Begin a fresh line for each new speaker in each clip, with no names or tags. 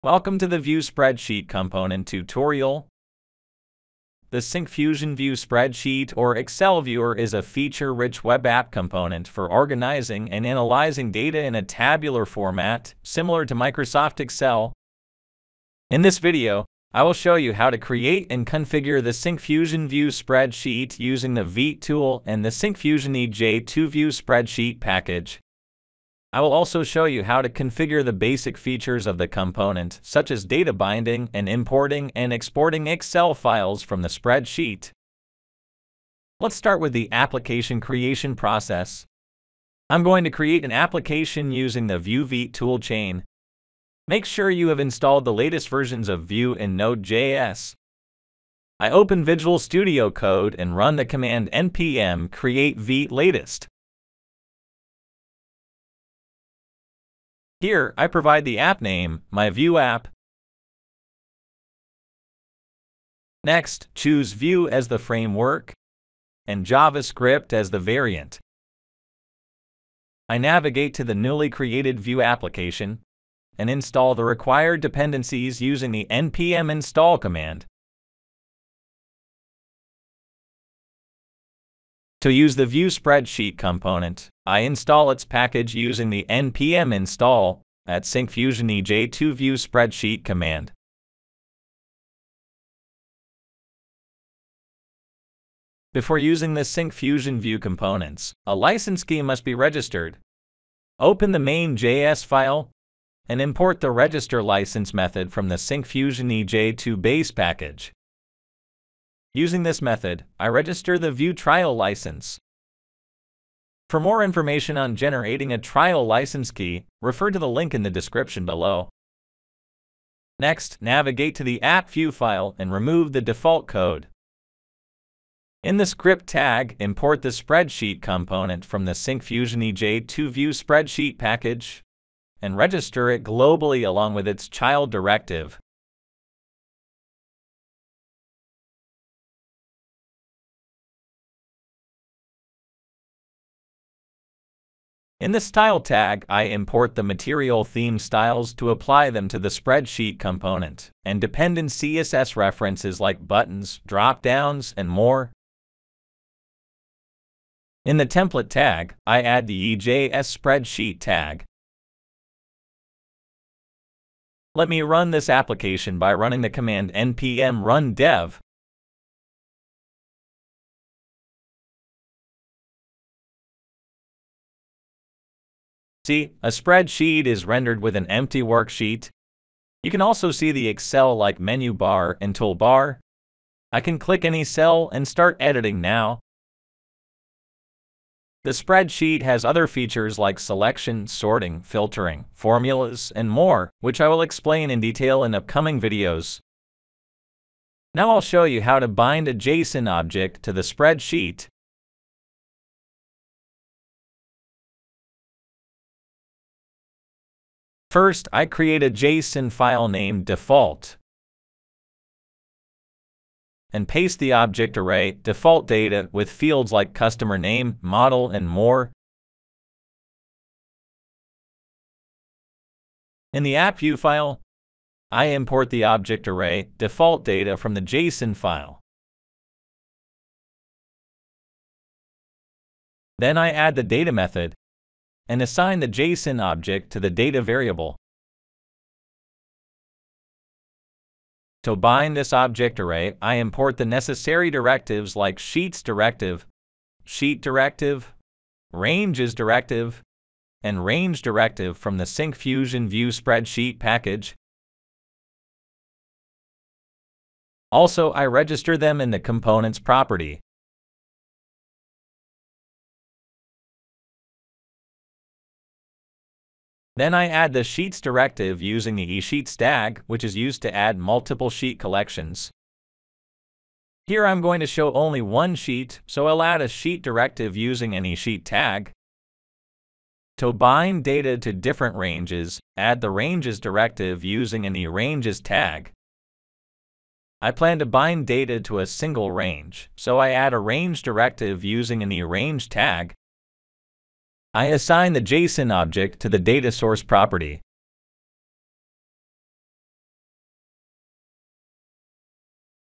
Welcome to the Vue Spreadsheet component tutorial. The Syncfusion Vue Spreadsheet or Excel Viewer is a feature-rich web app component for organizing and analyzing data in a tabular format, similar to Microsoft Excel. In this video, I will show you how to create and configure the Syncfusion Vue Spreadsheet using the Vite tool and the Syncfusion EJ2 Vue Spreadsheet package. I will also show you how to configure the basic features of the component, such as data binding and importing and exporting Excel files from the spreadsheet. Let's start with the application creation process. I'm going to create an application using the Vue Vite toolchain. Make sure you have installed the latest versions of Vue and Node.js. I open Visual Studio Code and run the command npm create Vite latest. Here, I provide the app name, my Vue app. Next, choose Vue as the framework and JavaScript as the variant. I navigate to the newly created Vue application and install the required dependencies using the npm install command. To use the Vue Spreadsheet component, I install its package using the npm install at Syncfusion EJ2 Vue Spreadsheet command. Before using the Syncfusion Vue components, a license key must be registered. Open the main.js file and import the register license method from the Syncfusion EJ2 base package. Using this method, I register the Vue trial license. For more information on generating a trial license key, refer to the link in the description below. Next, navigate to the app Vue file and remove the default code. In the script tag, import the spreadsheet component from the Syncfusion EJ2 Vue Spreadsheet package and register it globally along with its child directive. In the style tag, I import the material theme styles to apply them to the spreadsheet component, and dependent CSS references like buttons, drop-downs, and more. In the template tag, I add the EJS spreadsheet tag. Let me run this application by running the command npm run dev. See, a spreadsheet is rendered with an empty worksheet. You can also see the Excel-like menu bar and toolbar. I can click any cell and start editing now. The spreadsheet has other features like selection, sorting, filtering, formulas, and more, which I will explain in detail in upcoming videos. Now I'll show you how to bind a JSON object to the spreadsheet. First, I create a JSON file named default and paste the object array default data with fields like customer name, model, and more. In the app Vue file, I import the object array default data from the JSON file. Then I add the data method and assign the JSON object to the data variable. To bind this object array, I import the necessary directives like sheets directive, sheet directive, ranges directive, and range directive from the Syncfusion Vue Spreadsheet package. Also, I register them in the components property. Then I add the Sheets directive using the eSheets tag, which is used to add multiple sheet collections. Here I'm going to show only one sheet, so I'll add a Sheet directive using an eSheet tag. To bind data to different ranges, add the Ranges directive using an eRanges tag. I plan to bind data to a single range, so I add a Range directive using an eRange tag. I assign the JSON object to the data source property.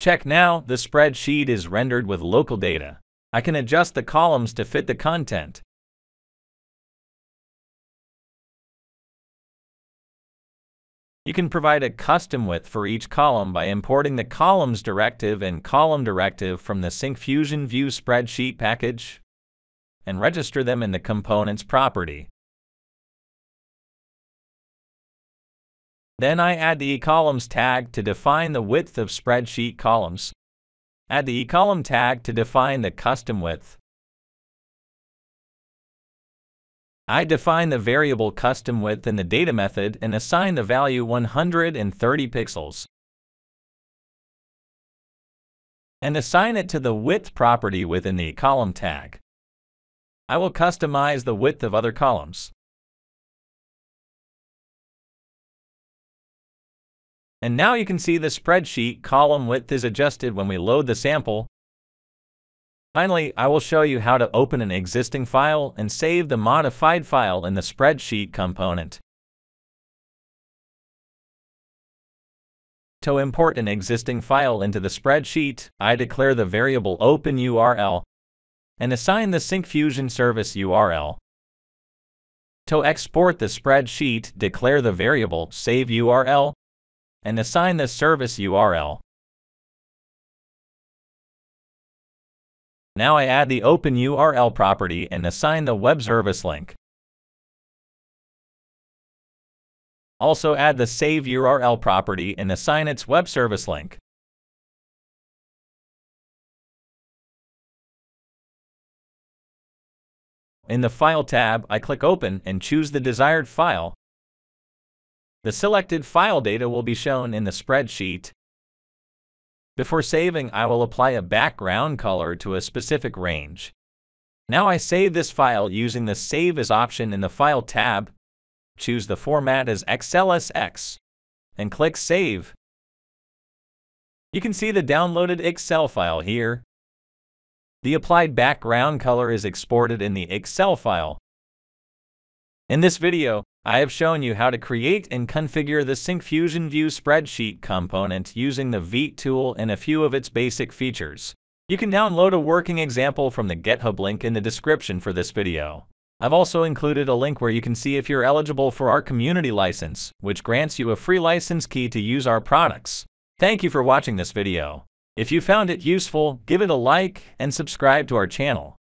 Check now, the spreadsheet is rendered with local data. I can adjust the columns to fit the content. You can provide a custom width for each column by importing the columns directive and column directive from the Syncfusion Vue Spreadsheet package and register them in the components property. Then I add the eColumns tag to define the width of spreadsheet columns. Add the eColumn tag to define the custom width. I define the variable custom width in the data method and assign the value 130 pixels. And assign it to the width property within the column tag. I will customize the width of other columns. And now you can see the spreadsheet column width is adjusted when we load the sample. Finally, I will show you how to open an existing file and save the modified file in the spreadsheet component. To import an existing file into the spreadsheet, I declare the variable OpenURL and assign the Syncfusion service URL. To export the spreadsheet, declare the variable SaveURL and assign the service URL. Now I add the OpenURL property and assign the web service link. Also add the SaveURL property and assign its web service link. In the File tab, I click Open and choose the desired file. The selected file data will be shown in the spreadsheet. Before saving, I will apply a background color to a specific range. Now I save this file using the Save As option in the File tab. Choose the format as XLSX and click Save. You can see the downloaded Excel file here. The applied background color is exported in the Excel file. In this video, I have shown you how to create and configure the Syncfusion Vue Spreadsheet component using the Vite tool and a few of its basic features. You can download a working example from the GitHub link in the description for this video. I've also included a link where you can see if you're eligible for our community license, which grants you a free license key to use our products. Thank you for watching this video. If you found it useful, give it a like and subscribe to our channel.